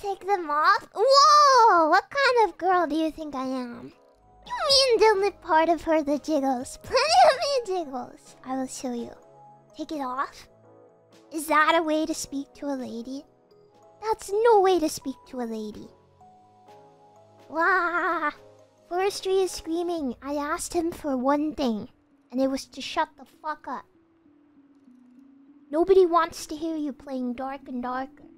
take them off? Whoa! What kind of girl do you think I am? You mean the only part of her that jiggles? Plenty of me jiggles. I will show you. Take it off? Is that a way to speak to a lady? That's no way to speak to a lady. Wah! Forestry is screaming. I asked him for one thing, and it was to shut the fuck up. Nobody wants to hear you playing dark and darker.